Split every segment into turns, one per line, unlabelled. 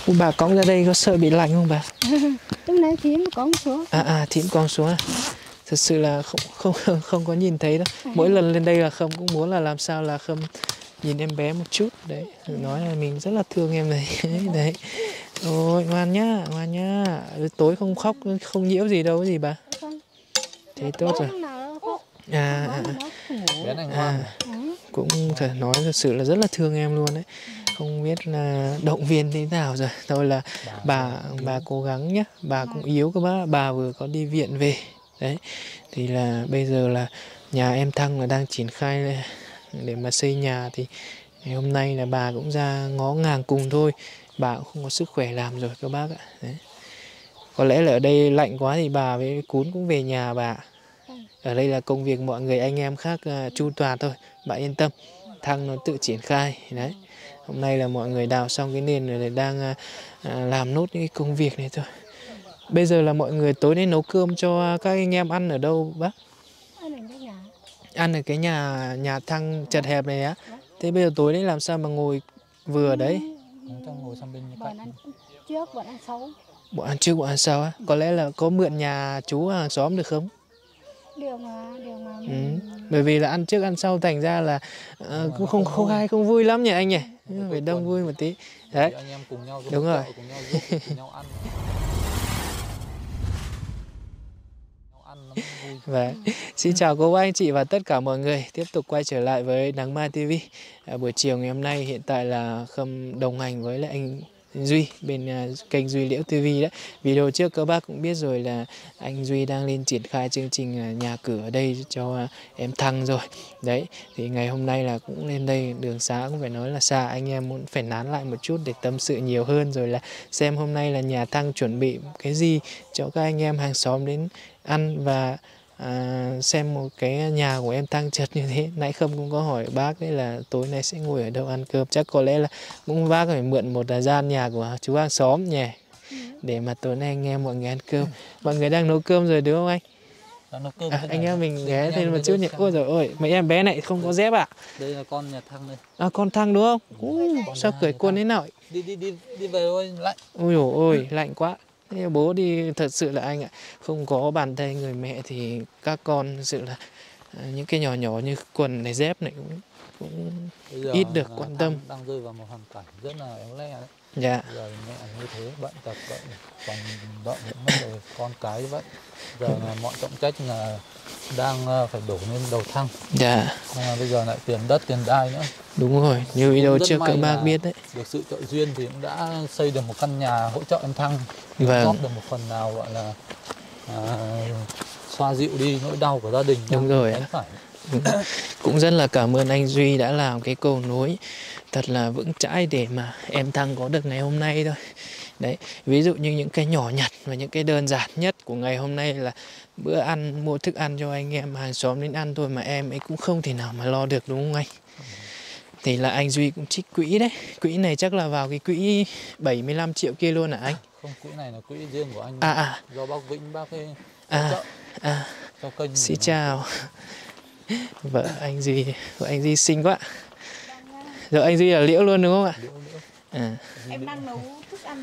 Bà cõng ra đây có sợ bị lạnh không bà?
Lúc nãy thím cõng xuống.
Thím cõng xuống à? Thật sự là không có nhìn thấy đâu. Mỗi lần lên đây là Khâm cũng muốn là làm sao là Khâm nhìn em bé một chút đấy, nói là mình rất là thương em này. Đấy. Ôi ngoan nhá. Tối không khóc, không nhiễu gì đâu gì bà. Thế tốt rồi.
Bé này ngoan.
Cũng phải nói thật sự là rất là thương em luôn đấy. Không biết là động viên thế nào rồi. Thôi là bà cố gắng nhé. Bà cũng yếu cơ bác. Bà vừa có đi viện về. Đấy. Thì là bây giờ là nhà em Thăng là đang triển khai để mà xây nhà. Thì ngày hôm nay là bà cũng ra ngó ngàng cùng thôi. Bà cũng không có sức khỏe làm rồi các bác ạ. Đấy. Có lẽ là ở đây lạnh quá thì bà với Cún cũng về nhà bà. Ở đây là công việc mọi người anh em khác chu toàn thôi. Bà yên tâm. Thăng nó tự triển khai. Đấy. Hôm nay là mọi người đào xong cái nền rồi đang làm nốt những cái công việc này thôi. Bây giờ là mọi người tối nay nấu cơm cho các anh em ăn ở đâu bác? Ăn ở cái nhà Thăng chật hẹp này á. Thế bây giờ tối nay làm sao mà ngồi vừa ở đấy?
Ngồi sang bên
bọn ăn trước, bọn ăn sau.
Bọn ăn trước, bọn ăn sau á? Có lẽ là có mượn nhà chú hàng xóm được không?
Điều mà
Bởi vì là ăn trước ăn sau thành ra là cũng không vui lắm nhỉ anh nhỉ? Phải đông vui một tí. Đấy.
Anh em cùng nhau
đúng rồi.
cùng nhau giúp, cùng nhau ăn.
Và xin chào cô bác anh chị và tất cả mọi người. Tiếp tục quay trở lại với Nắng Mai TV. Buổi chiều ngày hôm nay hiện tại là Khâm đồng hành với lại anh Duy bên kênh Duy Liễu TV đấy. Video trước các bác cũng biết rồi là anh Duy đang lên triển khai chương trình nhà cửa ở đây cho em Thăng rồi. Đấy, thì ngày hôm nay là cũng lên đây, đường xá cũng phải nói là xa, anh em muốn phải nán lại một chút để tâm sự nhiều hơn, rồi là xem hôm nay là nhà Thăng chuẩn bị cái gì cho các anh em hàng xóm đến ăn, và xem một cái nhà của em Thăng chật như thế. Nãy Khâm cũng có hỏi bác đấy là tối nay sẽ ngồi ở đâu ăn cơm. Chắc có lẽ là cũng bác phải mượn một gian nhà của chú hàng xóm nhỉ, để mà tối nay anh em mọi người ăn cơm. Mọi người đang nấu cơm rồi đúng không anh? Anh em mình ghé thêm một chút nhỉ. Ôi trời ơi, mấy em bé này không có dép ạ?
Đây là con nhà Thăng đây.
Con Thăng đúng không? Sao cởi quần thế nào?
Đi về thôi, lạnh.
Ôi dồi ôi, lạnh quá. Thế bố đi thật sự là anh ạ, không có bàn tay người mẹ thì các con thật sự là những cái nhỏ nhỏ như quần này, dép này cũng ít được quan tâm.
Đang rơi vào một hoàn cảnh rất là éo le đấy.
Dạ.
Giờ mẹ như thế, bệnh tật, còn bệnh mất rồi, con cái vậy. Giờ là mọi trọng trách là đang phải đổ lên đầu Thăng.
Dạ.
Bây giờ lại tiền đất, tiền đai nữa.
Đúng rồi, như video trước các bác biết đấy.
Được sự trợ duyên thì cũng đã xây được một căn nhà hỗ trợ em Thăng.
Vâng.
Góp được một phần nào gọi là xoa dịu đi nỗi đau của gia đình.
Đúng rồi ạ. Cũng rất là cảm ơn anh Duy đã làm cái cầu nối thật là vững chãi để mà em Thăng có được ngày hôm nay thôi. Đấy, ví dụ như những cái nhỏ nhặt và những cái đơn giản nhất của ngày hôm nay là bữa ăn, mua thức ăn cho anh em hàng xóm đến ăn thôi mà em ấy cũng không thể nào mà lo được, đúng không anh? Thì là anh Duy cũng trích quỹ đấy. Quỹ này chắc là vào cái quỹ 75 triệu kia luôn hả anh?
Không, quỹ này là quỹ riêng của anh. Do bác Vĩnh bác ấy hỗ trợ cho kênh.
Xin chào. Vợ anh Duy xinh quá. Rồi anh Duy là Liễu luôn đúng không ạ?
Liễu.
Em đang nấu thức ăn.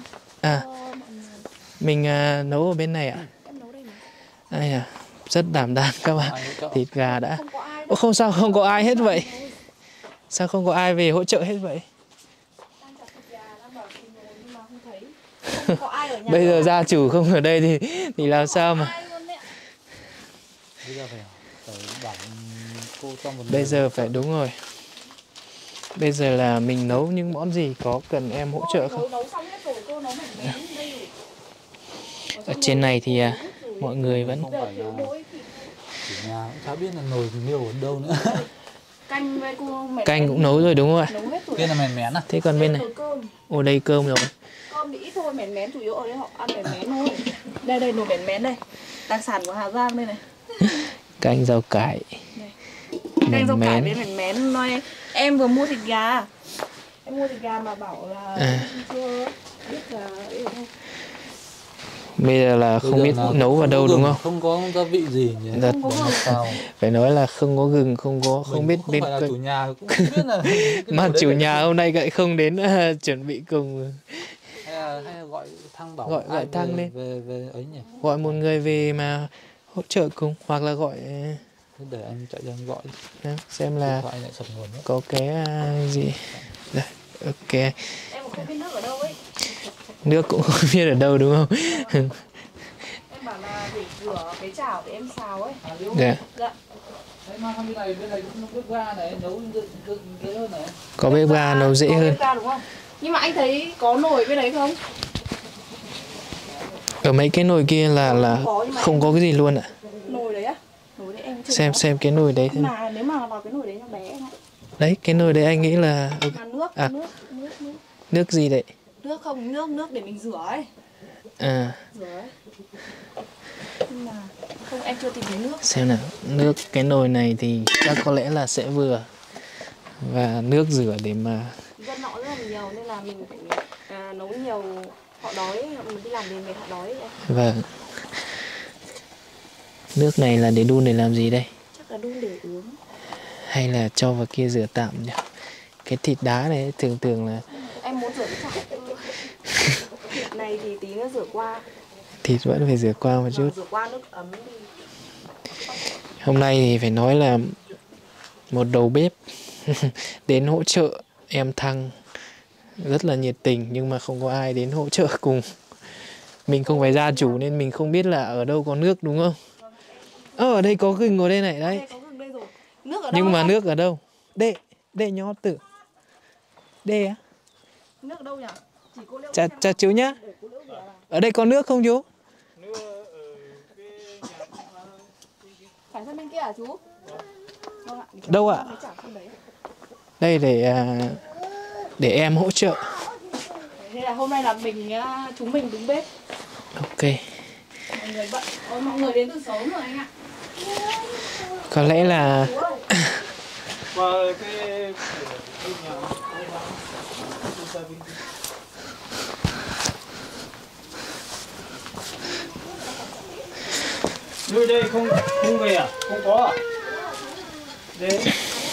Mình nấu ở bên này ạ?
Em nấu đây này.
Đây à, rất đảm đang các bạn. Thịt gà đã. Không sao không có ai hết vậy? Sao không có ai về hỗ trợ hết vậy? Bây giờ gia chủ không ở đây thì làm sao mà? Bây giờ phải đúng rồi. Bây giờ là mình nấu những món gì, có cần em hỗ trợ không? Ở trên này thì mọi người vẫn
không phải là chủ nhà cũng chả biết là nồi niêu ở đâu nữa.
Canh cũng nấu rồi đúng không ạ?
Kia là mèn mén à?
Thế còn bên này? Ồ đây cơm rồi.
Cơm thì ít thôi, mèn mén chủ yếu ở đây họ ăn mèn mén thôi. Đây nồi mèn mén đây. Đặc sản của Hà Giang đây này.
Canh rau cải.
Canh rau cải với mèn mén nói em vừa mua thịt gà. Em mua thịt gà mà bảo là chưa biết là ấy đâu.
Bây giờ là không biết nấu vào đâu đúng không?
Không có gia vị gì nhỉ?
Phải nói là không có gừng, không biết bên
chủ nhà cũng biết là
mà chủ nhà hôm nay lại không đến chuẩn bị cùng.
hay là gọi Thăng bảo
Gọi
ai
Thăng lên.
về ấy nhỉ?
Gọi một người về mà hỗ trợ cùng, hoặc là gọi
Thế để anh chạy ra anh gọi.
xem
Điện
là
thoại lại sập nguồn nữa.
có cái gì. Đây, ok.
Em không biết nước ở đâu ấy.
Nước cũng không biết ở đâu đúng không?
Em bảo là để rửa cái chảo để em xào ấy.
Dạ.
Dạ.
Đấy, mang sang bên này cũng bếp ga này, nấu dễ hơn này.
Có bếp ga nấu dễ
có
hơn.
bếp ga đúng không? Nhưng mà anh thấy có nồi bên đấy không?
Ở mấy cái nồi kia là không có cái gì luôn ạ.
Nồi đấy á? Nồi đấy em chưa có.
Xem cái nồi đấy.
Nhưng mà nếu mà vào cái nồi đấy nó bé anh ạ.
Đấy, cái nồi đấy anh nghĩ là
Mà nước,
À.
nước.
nước gì đấy?
Nước không, nước để mình rửa ấy.
À,
Rửa ấy. Nhưng mà không, em chưa tìm thấy nước.
xem nào, nước cái nồi này thì chắc có lẽ là sẽ vừa. Và nước rửa để mà
Dân họ rất là nhiều nên là mình phải nấu nhiều. Họ đói, mình đi làm về mệt họ đói ấy.
vâng. Nước này là để đun để làm gì đây?
Chắc là đun để uống.
Hay là cho vào kia rửa tạm nhỉ? Cái thịt đá này thường là
Em muốn rửa cái chảo. Thịt này thì tí nữa rửa qua.
thịt vẫn phải rửa qua một chút.
Rửa qua nước ấm đi.
Hôm nay thì phải nói là một đầu bếp đến hỗ trợ em Thăng rất là nhiệt tình, nhưng mà không có ai đến hỗ trợ cùng. Mình không phải gia chủ nên mình không biết là ở đâu có nước đúng không? Ở đây có gừng ở đây này đấy.
Đây có gừng đây rồi. Nước ở đâu?
Nhưng mà
anh?
nước ở đâu? Đây nhó tử. Đây á?
Nước ở đâu nhỉ? Chỉ cô Liễu
Chà chú nhá.
để cô Liễu rửa là
Ở đây có nước không chú?
phải sang bên kia hả chú? Vâng ạ.
Đâu ạ?
Cái chảo không đấy.
Đây để em hỗ trợ.
Thế là hôm nay là chúng mình đứng bếp.
Ok.
Mọi người bận. Mọi người đến từ sớm rồi anh ạ.
Có lẽ là
Nuôi đây không về à? Không có à? Đây.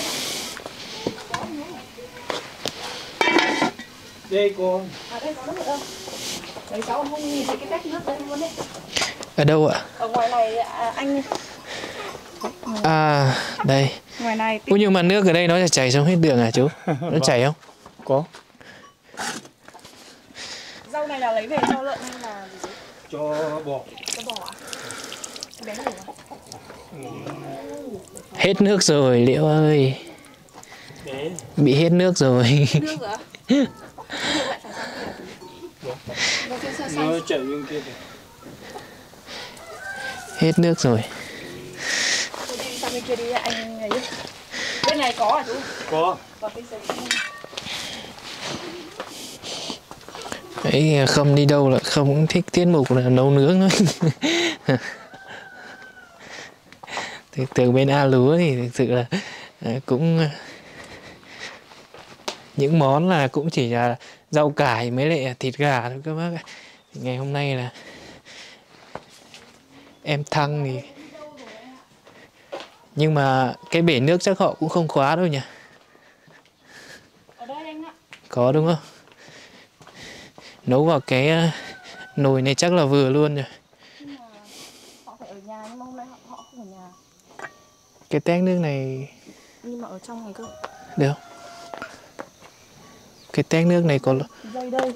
Đây con.
À đây có nước ở đâu? Đấy cháu không nhìn thấy cái tách nước đây luôn đấy.
ở đâu ạ?
Ở ngoài này anh
À, đây.
ngoài này
Ủa nhưng mà nước ở đây nó sẽ chảy xuống hết đường à chú? Nó chảy không?
Có.
rau này là lấy về cho lợn hay là gì?
Cho bò.
Cho bò ạ? Bé ngủ à?
Hết nước rồi Liễu ơi.
Bé.
Bị hết nước rồi.
Nước rồi ạ? Nước lại phải sang kia. Nó trên xe xanh.
Nó chảy bên kia kìa.
Hết nước rồi.
Thôi đi sang bên kia đi anh ấy. Bên này có à chú?
Có.
Có cái giấy.
Đấy, không đi đâu là không cũng thích tiết mục là nấu nướng thôi. Từ bên A Lúa thì thực sự là cũng những món là cũng chỉ là rau cải mới lại thịt gà thôi các bác ạ. Ngày hôm nay là em Thăng thì nhưng mà cái bể nước chắc họ cũng không khóa đâu nhỉ?
Ở đây anh ạ.
Có đúng không? Nấu vào cái nồi này chắc là vừa luôn rồi.
Nhưng mà họ phải ở nhà nhưng mà hôm nay họ không ở nhà.
Cái tét nước này
Nhưng mà ở trong này cơ.
được không? Cái tét nước này có
Dây đây.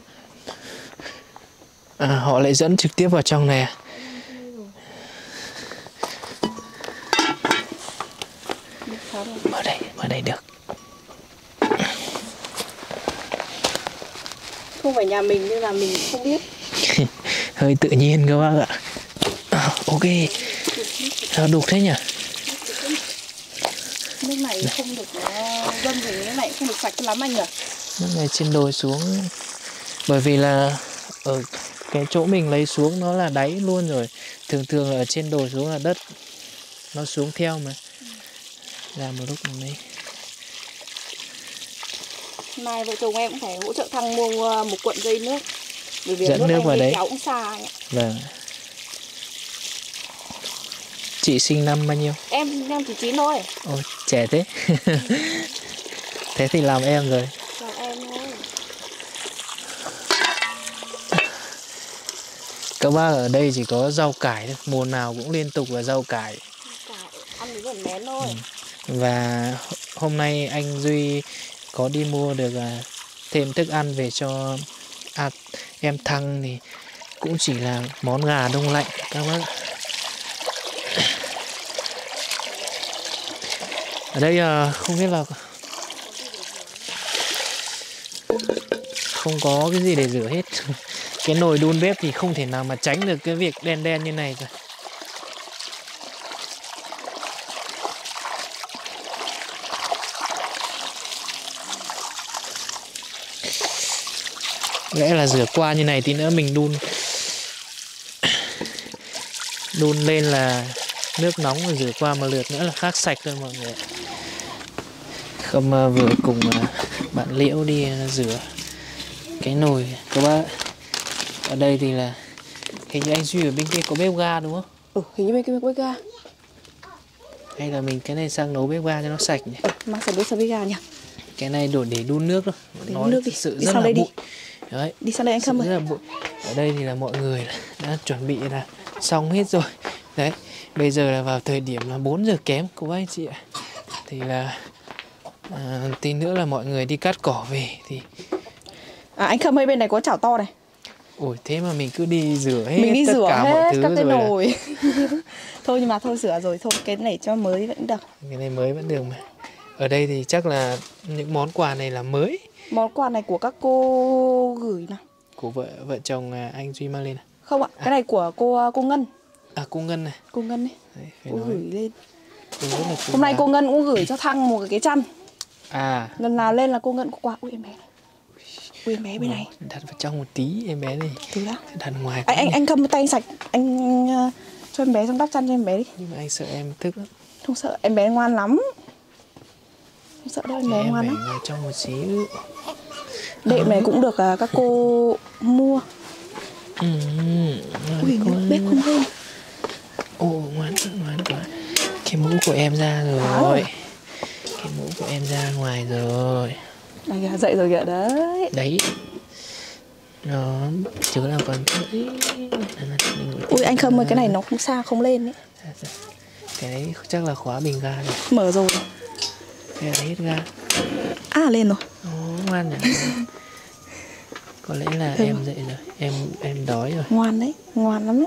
họ lại dẫn trực tiếp vào trong này à? Mở đây được.
Không phải nhà mình nên là mình không biết.
Hơi tự nhiên các bác ạ. Ok. Sao đục thế nhỉ?
Nước này không được dâng thì nước này không được sạch lắm anh nhỉ?
Nước này trên đồi xuống. Bởi vì là ở cái chỗ mình lấy xuống nó là đáy luôn rồi. Thường là ở trên đồi xuống là đất nó xuống theo mà. Ra một lúc này.
Mai vợ chồng em cũng phải hỗ trợ Thăng mua một cuộn dây nước. Bởi vì
dẫn nước vào đấy.
kéo cũng xa anh ạ.
Vâng. Chị sinh năm bao nhiêu?
Em chỉ 9 thôi.
Ôi, trẻ thế. Thế thì làm em rồi.
Chào em thôi.
Các bác ở đây chỉ có rau cải thôi, mùa nào cũng liên tục là rau cải.
Ăn với vườn mén thôi.
Và hôm nay anh Duy có đi mua được thêm thức ăn về cho em Thăng, thì cũng chỉ là món gà đông lạnh các bác. Ở đây không biết là không có cái gì để rửa hết. Cái nồi đun bếp thì không thể nào mà tránh được cái việc đen đen như này rồi. Lẽ là rửa qua như này tí nữa mình đun lên là nước nóng rồi rửa qua một lượt nữa là khác sạch rồi mọi người. Khâm vừa cùng bạn Liễu đi rửa cái nồi các bác. Ở đây thì là hình như anh Duy ở bên kia có bếp ga đúng không?
Hình như bên kia có bếp ga.
Hay là mình cái này sang nấu bếp ga cho nó sạch nhỉ?
Mang sang bếp ga nhỉ?
Cái này để đun nước thôi.
Để đun nước đi.
Sự
đi
rất
sang
là
đây
bụi.
đi.
Đấy.
Đi sang đây anh Khâm ơi.
Rất là bụi. Ở đây thì là mọi người đã chuẩn bị là xong hết rồi. Đấy. Bây giờ là vào thời điểm là 4 giờ kém cô bác anh chị ạ. Thì là tí nữa là mọi người đi cắt cỏ về thì
anh Khâm ơi, bên này có chảo to này.
ôi thế mà mình cứ đi rửa hết
Mình đi
tất
rửa
cả
hết
mọi thứ
các cái
rồi
nồi. Thôi nhưng mà thôi rửa rồi, thôi cái này cho mới vẫn được.
cái này mới vẫn được mà. Ở đây thì chắc là những món quà này là mới.
Món quà này của các cô gửi nào.
Của vợ chồng anh Duy mang lên à?
Không ạ, cái này của cô Ngân.
À cô Ngân này.
Cô Ngân ấy.
Đấy, phải
Cô
nói.
gửi lên.
Hôm
nay cô Ngân cũng gửi cho Thăng một cái chăn.
À.
Lần nào lên là cô Ngân có quà. Ui em bé này. Ui em bé bên này.
Đặt vào trong một tí em bé này.
Từ đó.
Đặt ngoài.
Anh cầm tay sạch. Anh cho em bé xong đắp chăn cho em bé đi.
Nhưng mà anh sợ em thức lắm.
Không sợ, em bé ngoan lắm. Không sợ đâu, em bé ngoan lắm.
Ngồi trong một xíu.
Đệm này cũng được các cô mua. Ui bếp không hơn.
Ồ ngoan quá. Cái mũ của em ra rồi. Cái mũ của em ra ngoài rồi.
Đây kìa, dậy rồi kìa đấy.
Đấy. Nó chứ là còn
ui anh Khâm ơi, cái này nó không xa không lên ấy.
Cái đấy chắc là khóa bình ga rồi.
Mở rồi.
Thế là hết ga.
À lên rồi.
Ồ ngoan nhỉ. Có lẽ là em dậy rồi. Em đói rồi.
Ngoan đấy, ngoan lắm đấy.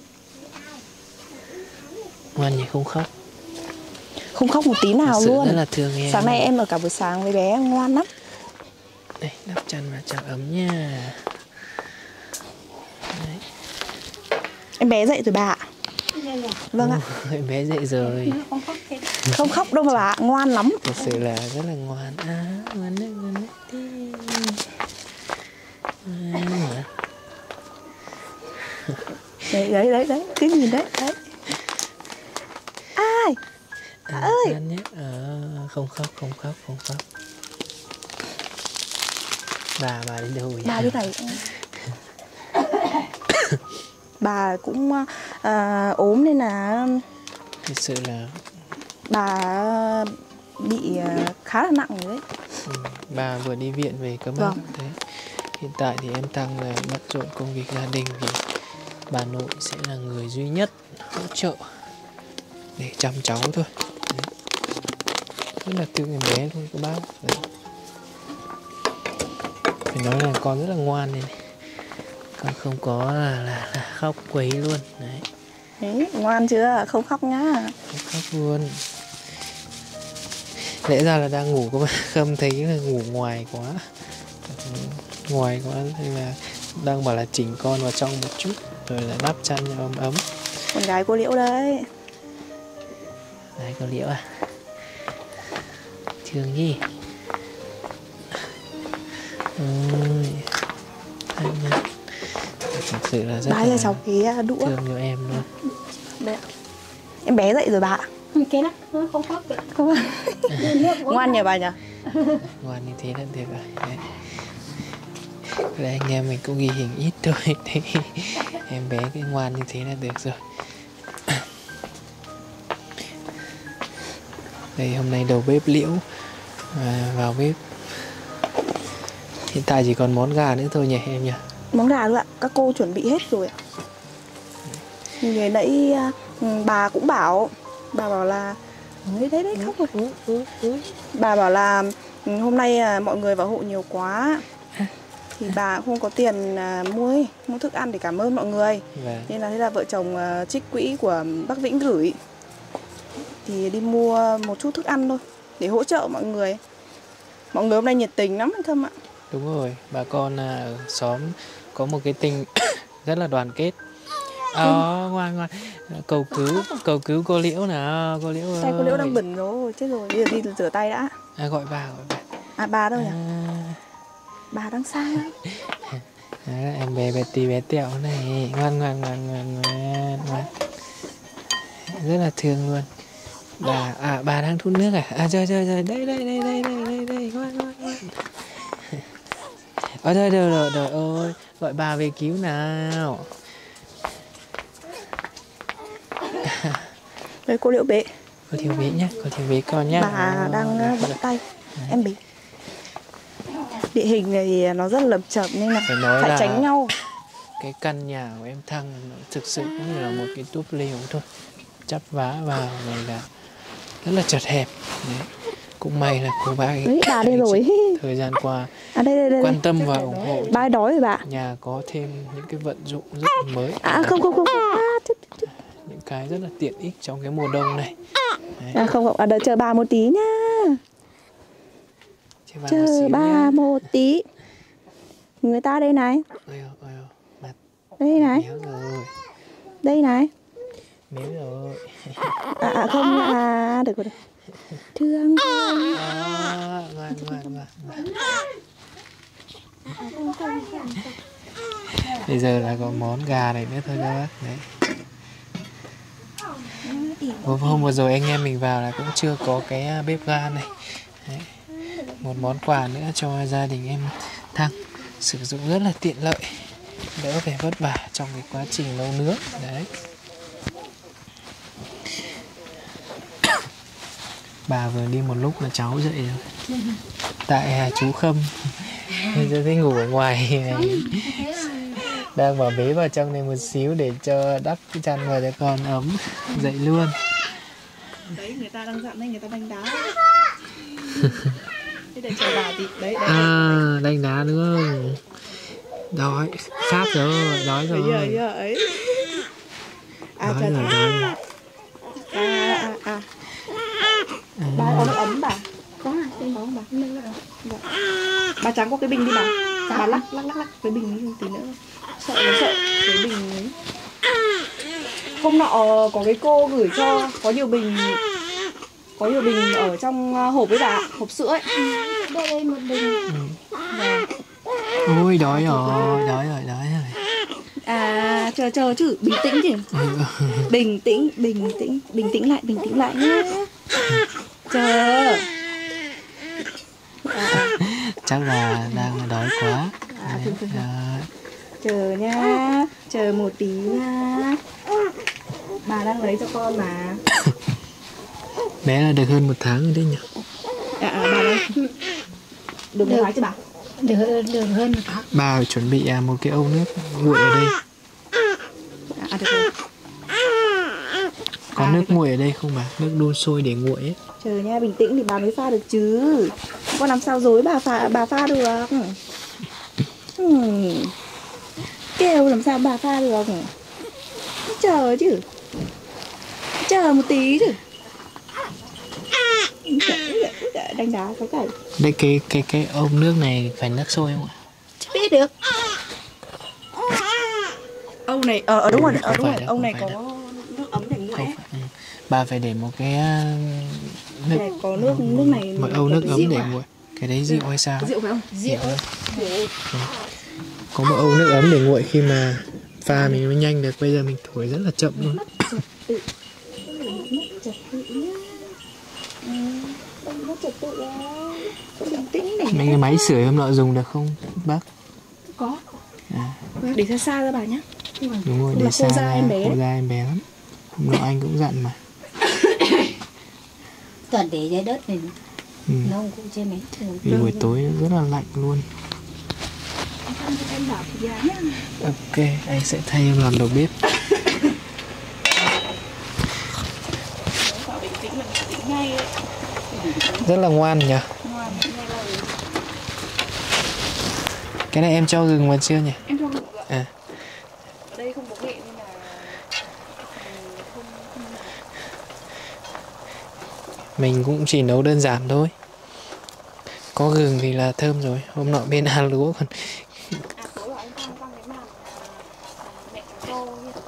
Ngoan nhỉ, không khóc.
Không khóc một tí nào
thật sự
luôn.
Rất là thương em.
Sáng nay em ở cả buổi sáng với bé ngoan lắm.
Đây, đắp chăn vào cho ấm nha. Đấy.
Em bé dậy rồi bà ạ. Vâng ạ.
Em bé dậy rồi.
Không khóc đâu mà bà ạ, ngoan lắm.
Thật sự là rất là ngoan. Ngoan đấy.
Đấy, cứ nhìn đấy. Ai? Ơi.
Không khóc. Bà đi đâu vậy?
Bà đi này. Bà cũng ốm nên là
Thật sự là
bà bị khá là nặng rồi đấy.
Bà vừa đi viện về các bác.
Vâng.
Đấy. Hiện tại thì em Thăng là bận rộn công việc gia đình, thì bà nội sẽ là người duy nhất hỗ trợ để chăm cháu thôi. Đấy. Rất là thương em bé thôi các bác. Đấy. Phải nói là con rất là ngoan này. Con không có là khóc quấy luôn. Đấy.
Đấy, ngoan chưa? Không khóc nhá.
Không khóc luôn. Lẽ ra là đang ngủ các bạn, Khâm thấy là ngủ ngoài quá. Thì là đang bảo là chỉnh con vào trong một chút rồi là đắp chăn cho ấm.
Con gái cô Liễu đây.
Đấy, cô Liễu à? Thương nhỉ? Thật sự là rất
là cháu cái đũa.
thương cho em luôn.
Đấy. Em bé dậy rồi bà ạ.
Cái đó nó không khóc được.
Không. Ngoan nhỉ bà nhỉ?
Ngoan như thế là được rồi. Đấy. Đây anh em mình cũng ghi hình ít thôi. Đấy. Em bé cái ngoan như thế là được rồi. Đây hôm nay đầu bếp Liễu vào bếp. Hiện tại chỉ còn món gà nữa thôi nhỉ em nhỉ?
Món gà luôn ạ, các cô chuẩn bị hết rồi ạ. Người nãy bà cũng bảo, bà bảo là đấy khóc rồi. Bà bảo là hôm nay mọi người vào hộ nhiều quá thì bà không có tiền mua thức ăn để cảm ơn mọi người. Nên là thế là vợ chồng trích quỹ của bác Vĩnh gửi thì đi mua một chút thức ăn thôi để hỗ trợ mọi người. Mọi người hôm nay nhiệt tình lắm anh Thâm ạ.
Đúng rồi, bà con ở xóm có một cái tình rất là đoàn kết. Ngoan cầu cứu cô Liễu nào, cô Liễu ơi.
Tay cô Liễu đang bẩn rồi, chết rồi, bây giờ đi rửa tay đã.
Gọi bà.
Bà đâu nhỉ? Bà đang sang.
Em bé bé tẹo này, ngoan. Rất là thương luôn. Bà đang thút nước à? Trời, đây, ngoan. Rồi ôi, gọi bà về cứu nào.
Đây cô Liễu bế.
Cô Thiếu bế nhá, cô Thiếu bế con nhá.
Bà đang bận tay, em bế. Địa hình này thì nó rất là lầm chậm nên là phải tránh nhau.
Cái căn nhà của em Thăng nó thực sự cũng như là một cái túp lều thôi. Chắp vá vào này là rất là chật hẹp. Đấy. Cũng may là cô bác ấy
bà đây rồi.
Thời gian qua
đây.
Quan tâm và ủng hộ.
Bà đói rồi bà.
Nhà có thêm những cái vận dụng rất là mới.
Không.
Những cái rất là tiện ích trong cái mùa đông này.
Không, đợi chờ bà một tí nhá. Chờ bà một tí. Người ta đây này. Đây này. Đây này.
Méo rồi.
Không được rồi. Thương.
Ngoan. Bây giờ là có món gà này nữa thôi các bác. Đấy. Hôm vừa rồi anh em mình vào là cũng chưa có cái bếp ga này. Đấy. Một món quà nữa cho gia đình em Thăng, sử dụng rất là tiện lợi, đỡ phải vất vả trong cái quá trình nấu nướng. Đấy. Bà vừa đi một lúc là cháu dậy rồi. Tại chú Khâm giờ thấy ngủ ở ngoài này. Đang bảo bế vào trong này một xíu để cho đắp cái chăn vào cho con ấm. Dậy luôn.
Đấy, người ta đang dặn đây, người ta đánh đá. Thế để chờ bà thì đấy.
Đánh đá nữa. Đói, khát rồi, đói rồi.
Ấy.
Đói rồi.
Bà có nước ấm bà? Có trên đó bà. Bà trắng có cái bình đi bà. Bà lắc cái bình tí nữa. Sợ cái bình ấy. Hôm nọ có cái cô gửi cho có nhiều bình ở trong hộp với bà, hộp sữa ấy. Đây một bình.
Ôi đói rồi.
Chờ chứ, bình tĩnh chứ. Bình tĩnh lại nhé. Chờ.
Chắc là đang đói quá.
Chờ nhá, chờ một tí nha. Bà đang lấy cho con mà.
Bé là được hơn 1 tháng rồi đấy nhỉ?
Bà đây. Được 1 tháng chứ bà?
Được hơn 1 tháng.
Bà phải chuẩn bị một cái âu nước nguội ở đây.
Được rồi.
Có nước nguội ở đây không bà? Nước đun sôi để nguội ấy.
Chờ nha, bình tĩnh thì bà mới pha được chứ. Con làm sao dối bà pha được. Kêu làm sao bà pha được. Chờ chứ. Chờ một tí chứ. Đánh đá có cái.
Đây cái ống nước này phải nước sôi không ạ?
Chứ biết được. Ông này đúng rồi, ông này có nước ấm để nguội.
Bà phải để một cái
nước có nước này
một âu nước ấm để nguội. Cái đấy rượu hay sao?
Rượu phải không? Rượu.
Có một âu nước ấm để nguội khi mà pha mình mới nhanh được. Bây giờ mình thổi rất là chậm luôn. Mấy cái máy sưởi hôm nọ dùng được không bác?
Có. Để xa ra bà nhé.
Đúng rồi, để xa ra em bé lắm. Hôm nọ anh cũng dặn mà.
Toàn để dưới đất này. Nó cũng chưa mấy.
Vì buổi tối rất là lạnh luôn.
Em bảo thì giá nhá.
Ok, anh sẽ thay em làm đầu bếp. Rất là ngoan nhỉ.
Ngoan, nghe lời.
Cái này em cho gừng vào chưa nhỉ?
Em cho gừng ạ.
À.
Ở đây không có nghệ nên là không.
Mình cũng chỉ nấu đơn giản thôi. Có gừng thì là thơm rồi. Hôm nọ bên ăn lúa còn
Tối là anh tăng cái màn mẹ cháu cho nhỉ.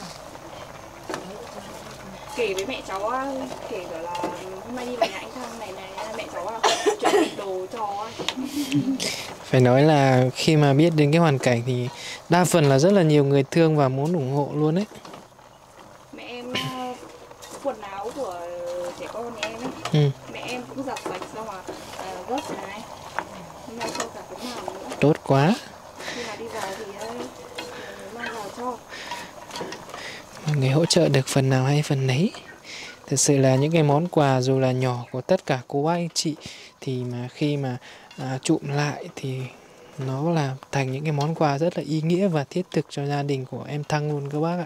Kể với mẹ cháu kể cả là hôm nay đi vào nhà anh Thăng này mẹ cháu chuẩn bị đồ cho.
phải nói là khi mà biết đến cái hoàn cảnh thì đa phần là rất là nhiều người thương và muốn ủng hộ luôn đấy.
Mẹ em quần áo của trẻ con nhà em ấy, mẹ em cũng giặt sạch xong mà gấp này, hôm nay cho cả cái màn nữa.
Tốt quá.
Khi mà đi vào thì mang vào cho.
Mọi người hỗ trợ được phần nào hay phần nấy. Thật sự là những cái món quà dù là nhỏ của tất cả cô bác anh chị thì mà khi mà trụm lại thì nó là thành những cái món quà rất là ý nghĩa và thiết thực cho gia đình của em Thăng luôn các bác ạ.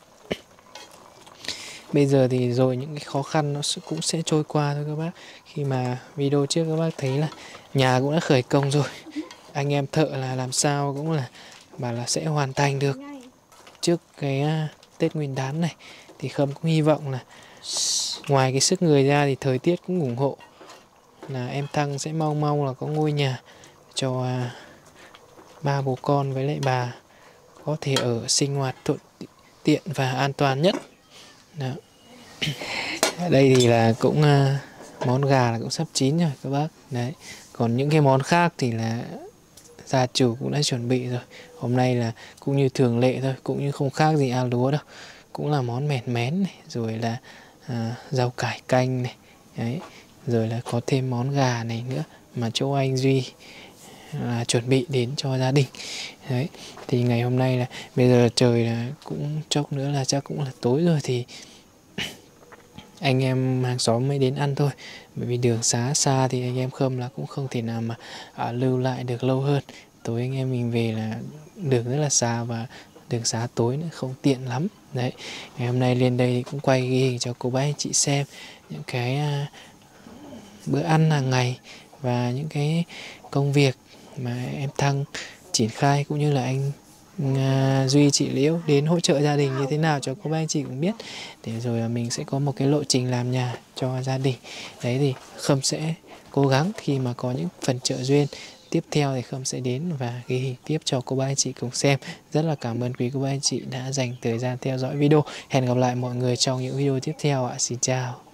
Bây giờ thì rồi những cái khó khăn nó cũng sẽ trôi qua thôi các bác. Khi mà video trước các bác thấy là nhà cũng đã khởi công rồi. Anh em thợ là làm sao cũng là bảo là sẽ hoàn thành được trước cái Tết Nguyên đán này. Thì Khâm cũng hy vọng là ngoài cái sức người ra thì thời tiết cũng ủng hộ, là em Thăng sẽ mau là có ngôi nhà cho ba bố con với lại bà có thể ở sinh hoạt thuận tiện và an toàn nhất. Đó. Ở đây thì là cũng món gà là cũng sắp chín rồi các bác. Đấy. Còn những cái món khác thì là gia chủ cũng đã chuẩn bị rồi. Hôm nay là cũng như thường lệ thôi, cũng như không khác gì ao lúa đâu. Cũng là món mèn mén này, rồi là rau cải canh này. Đấy. Rồi là có thêm món gà này nữa mà chỗ anh Duy chuẩn bị đến cho gia đình. Đấy. Thì ngày hôm nay là bây giờ trời là cũng chốc nữa là chắc cũng là tối rồi thì anh em hàng xóm mới đến ăn thôi. Bởi vì đường xá xa thì anh em Khâm là cũng không thể nào mà lưu lại được lâu hơn. Tối anh em mình về là đường rất là xa và đường xá tối nữa không tiện lắm. Đấy. Ngày hôm nay lên đây thì cũng quay ghi hình cho cô bác anh chị xem những cái bữa ăn hàng ngày và những cái công việc mà em Thăng triển khai, cũng như là anh Duy chị Liễu đến hỗ trợ gia đình như thế nào cho cô bác anh chị cũng biết, để rồi mình sẽ có một cái lộ trình làm nhà cho gia đình. Đấy thì Khâm sẽ cố gắng khi mà có những phần trợ duyên tiếp theo thì Khâm sẽ đến và ghi hình tiếp cho cô bác anh chị cùng xem. Rất là cảm ơn quý cô bác anh chị đã dành thời gian theo dõi video. Hẹn gặp lại mọi người trong những video tiếp theo ạ. Xin chào.